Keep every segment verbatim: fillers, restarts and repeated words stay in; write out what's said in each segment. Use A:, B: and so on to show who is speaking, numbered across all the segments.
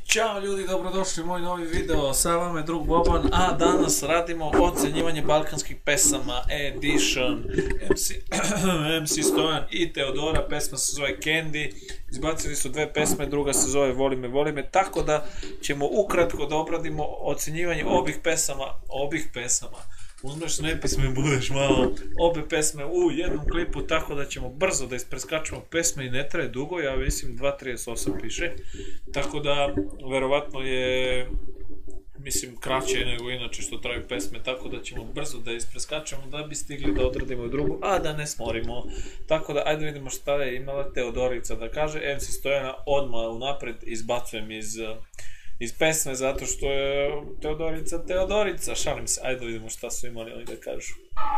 A: Ćao ljudi, dobrodošli u moj novi video, sa vama je drug Boban, a danas radimo ocenjivanje balkanskih pesama Edition. em ce Stojan i Teodora, pesma se zove Candy, izbacili su dve pesme, druga se zove Voli me, voli me, tako da ćemo ukratko da obradimo ocenjivanje ovih pesama, ovih pesama. Uzmeš nepisme i budeš malo obe pesme u jednom klipu, tako da ćemo brzo da ispreskačemo pesme i ne traje dugo, ja mislim dva trideset osam piše, tako da verovatno je, mislim, kraće nego inače što traju pesme, tako da ćemo brzo da ispreskačemo da bi stigli da odradimo i drugu, a da ne smorimo. Tako da ajde vidimo šta je imala Teodorica da kaže. em ce Stojana odmah unapred izbacujem iz... iz pesme, zato što je Teodorica Teodorica, šalim se, ajde da vidimo šta su imali oni da kažu.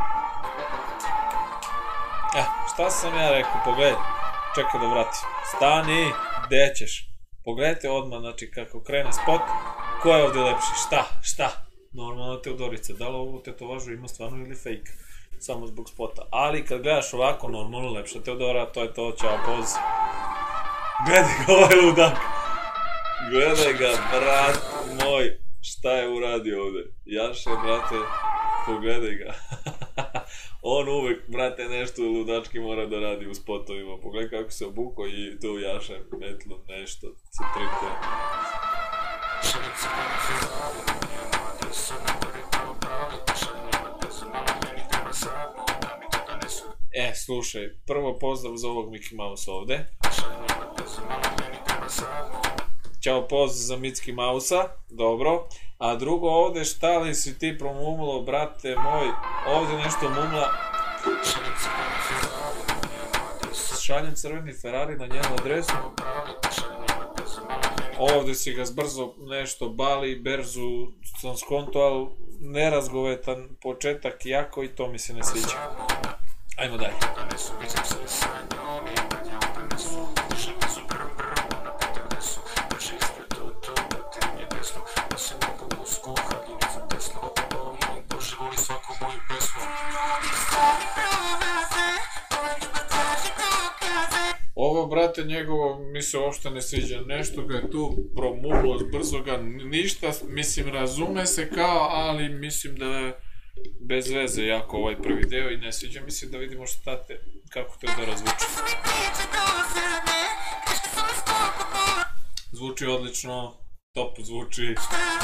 A: Eh, šta sam ja rekao, pogledaj, čekaj da vratim, stani, gde ćeš, pogledajte odmah, znači kako krene spot, ko je ovdje lepši, šta, šta, normalna Teodorica, da li ovo tetovažu ima stvarno ili fake, samo zbog spota, ali kad gledaš ovako, normalno lepša Teodora, to je to, ćao, poz, gledaj ga ovaj ludak. Gledaj ga, brat moj, šta je uradio ovde? Jaše, brate, pogledaj ga. On uvek, brate, nešto ludački mora da radi u spotovima. Pogledaj kako se obuko i tu Jaše metlo nešto, se trikuje. E, slušaj, prvo pozdrav za ovog Mickey Mouse ovde. Ćao, pozdrav za Mickey Mouse-a, dobro. A drugo, ovde šta li si ti promumlo, brate moj, ovde nešto mumla. Šaljem crveni Ferrari na njenu adresu. Ovde si ga zbrzo nešto bali, berzu sam skonto, ali nerazgovetan početak jako i to mi se ne sviđa. Ajmo dalje. Ovo, brate, njegovo mi se uopšte ne sviđa, nešto ga je tu promuglo, brzo ga, ništa, mislim, razume se kao, ali mislim da je bez veze jako ovaj prvi deo i ne sviđa mi se, da vidimo šta te, kako te da razvuče. Zvuči odlično, top zvuči.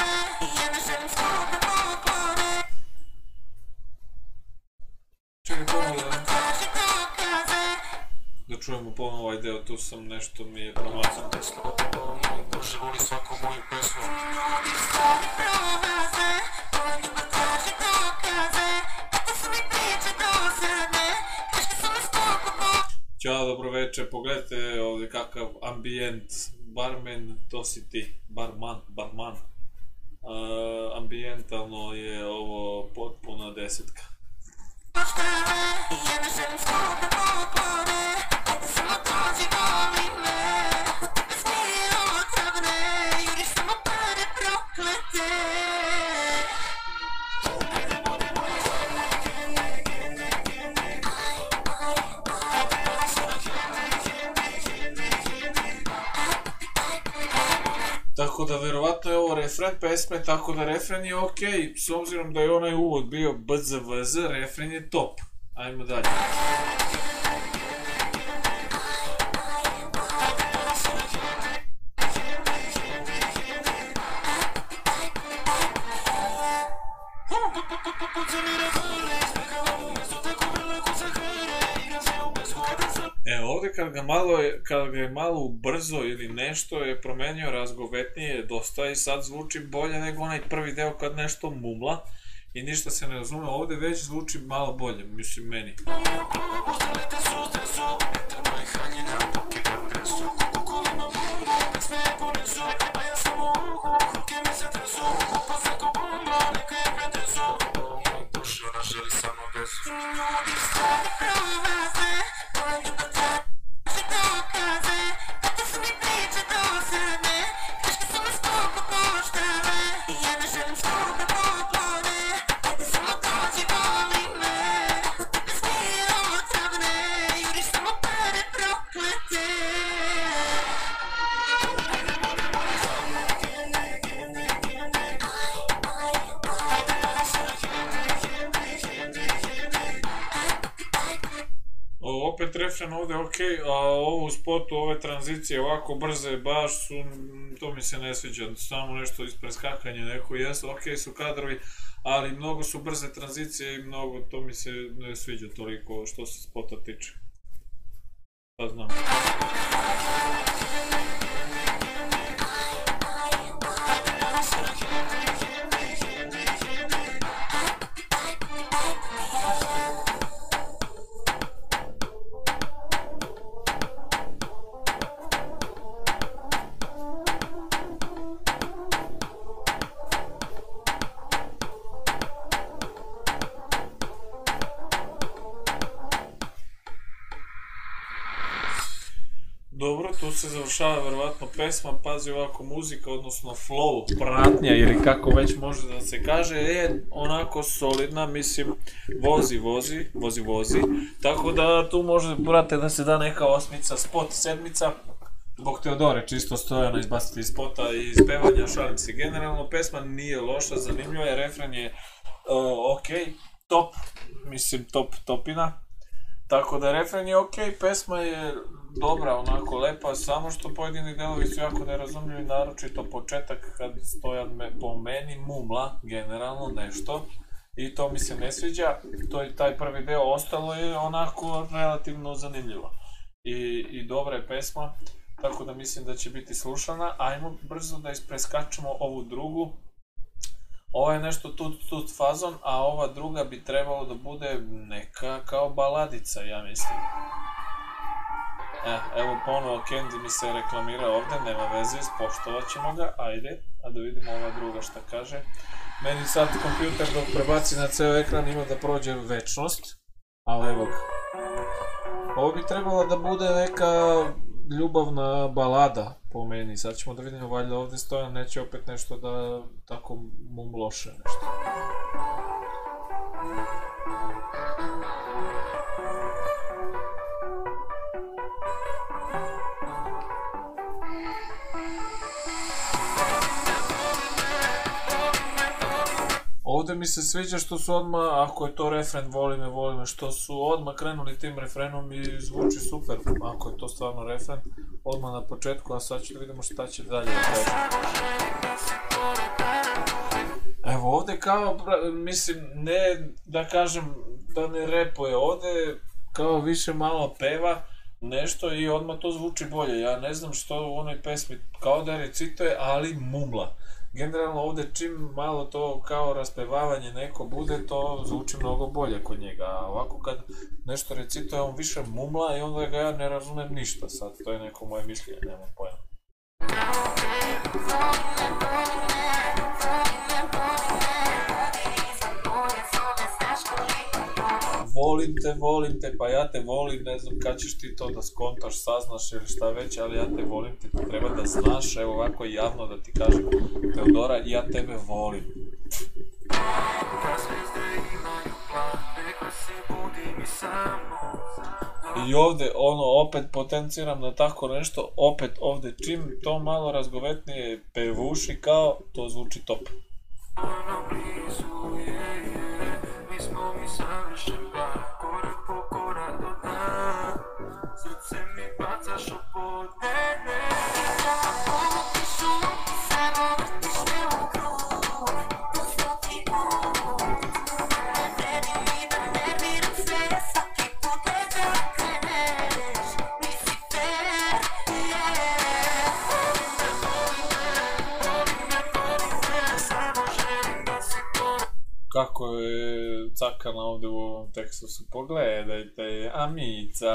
A: Čekaj, ponovno da... da čujemo ponovno ovaj deo, tu sam nešto mi je promazano. Ćao, dobroveče, pogledajte ovdje kakav ambijent, barmen, to si ti, barman, barman. Ambijentalno je ovo potpuna desetka. Tako da verovatno je ovo refren pesme, tako da refren je okej, s obzirom da je onaj uvod bio bzvz, refren je top. Ajmo dalje. E, ovdje kad ga malo je, kad ga je malo ubrzo ili nešto je promenio razgovetnije dosta i sad zvuči bolje nego onaj prvi deo kad nešto mumla i ništa se ne razume, ovdje već zvuči malo bolje, mislim meni. refren ovdje ok, a ovo u spotu, ove tranzicije ovako brze, baš su, to mi se ne sviđa, samo nešto ispred skakanja neko, jesu, ok su kadrovi, ali mnogo su brze tranzicije i mnogo, to mi se ne sviđa toliko što se spota tiče. Pa znam. Dobro, tu se završava verovatno pesma, pazi ovako muzika, odnosno flow, pratnja ili kako već može da se kaže, je onako solidna, mislim, vozi, vozi, vozi, vozi, tako da tu može, brate, da se da neka osmica, spot, sedmica, zbog Teodore, čisto Stojana izbaciti iz spota i iz pevanja, šalim se, generalno pesma nije loša, zanimljiva je, refren je uh, ok, top, mislim top, topina. Tako da refren je ok, pesma je dobra, onako lepa, samo što pojedini delovi su jako nerazumljivi, naročito početak kad Stojan me, po meni mumla, generalno nešto, i to mi se ne sviđa, to je taj prvi deo, ostalo je onako relativno zanimljivo i, i dobra je pesma, tako da mislim da će biti slušana. Ajmo brzo da ispreskačemo ovu drugu. Ova je nešto tut tut fazon, a ova druga bi trebalo da bude neka kao baladica, ja mislim. E, evo ponovo Candy mi se reklamira ovde, nema veze, ispoštovat ćemo ga, ajde, a da vidimo ova druga šta kaže. Meni sad kompjuter dok prebaci na ceo ekran ima da prođe večnost, ali evo ga. Ovo bi trebala da bude neka ljubavna balada po meni, sad ćemo da vidimo, valjda ovde Stojan neće opet nešto da tako mum loše nešto. Ovde mi se sviđa što su odmah, ako je to refren voli me, voli me, što su odmah krenuli tim refrenom i zvuči super, ako je to stvarno refren, odmah na početku, a sad ću da vidimo šta će dalje da kaže. Evo ovde kao, mislim, ne da kažem da ne repuje, ovde kao više malo peva nešto i odmah to zvuči bolje, ja ne znam što u onoj pesmi kao da recituje, ali mumla. Generalno ovde čim malo to kao raspevavanje neko bude, to zvuči mnogo bolje kod njega, a ovako kad nešto recituje on više mumla i onda ga ja ne razumem ništa sad, to je neko moje mišljenje, nemam pojma. Volim te, volim te, pa ja te volim, ne znam kad ćeš ti to da skontaš, saznaš ili šta već, ali ja te volim, ti to treba da znaš, evo ovako javno da ti kažem, Teodora, ja tebe volim. I ovde, ono, opet potenciram na tako nešto, opet ovde, čim to malo razgovetnije pevuši kao, to zvuči top. Kako je cakana ovde u ovom tekstu su, pogledajte, Amica.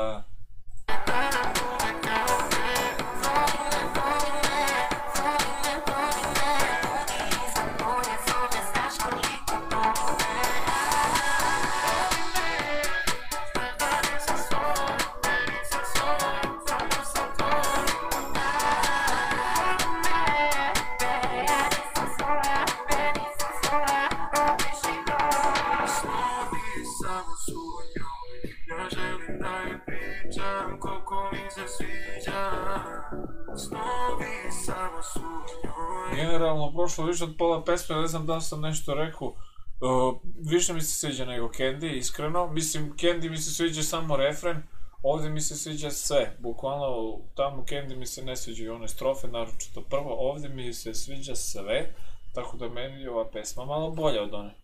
A: Generalno, prošlo više od pola pesme, ne znam da li sam nešto rekao, uh, više mi se sviđa nego Candy, iskreno. Mislim, Candy mi se sviđa samo refren, Ovdje mi se sviđa sve, bukvalno tamo Candy mi se ne sviđaju one strofe, naročito prvo, ovdje mi se sviđa sve, tako da meni je ova pesma malo bolja od one.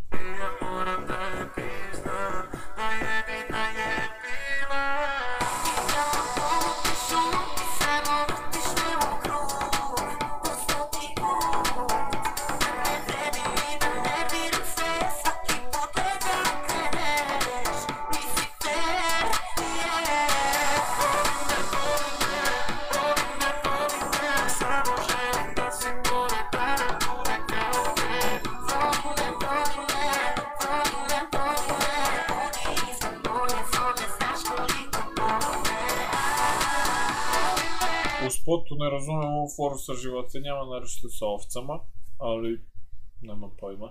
A: U spotu ne razumem ovu foru sa životinjama, naročito sa ovcama, ali nema pojma.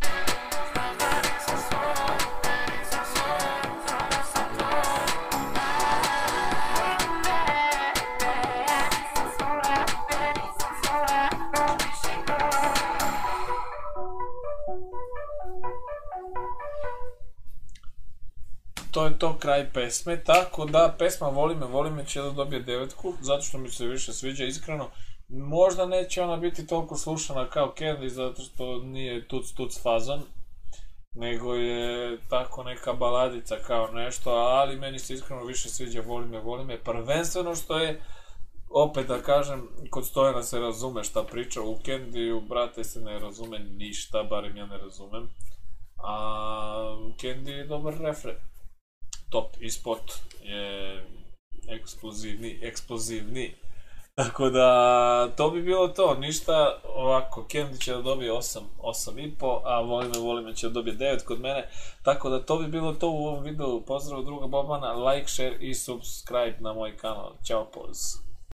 A: To je to kraj pesme, tako da pesma Voli me, voli me će da dobije devetku, zato što mi se više sviđa, iskreno. Možda neće ona biti toliko slušana kao Candy, zato što nije tuc tuc fazon, nego je tako neka baladica kao nešto, ali meni se iskreno više sviđa Voli me, voli me, prvenstveno što je, opet da kažem, kod Stojana se razume šta priča, u Candy-u, brate, se ne razume ništa, barem ja ne razumem, a Candy je dobar refren. Top i spot je eksplozivni, eksplozivni. Tako da, to bi bilo to, ništa, ovako, Candy će da dobije osam, osam i po, a Voli me, voli me će da dobije devet kod mene, tako da to bi bilo to u ovom videu, pozdrav druga Bobana, like, share i subscribe na moj kanal, ćao, poz.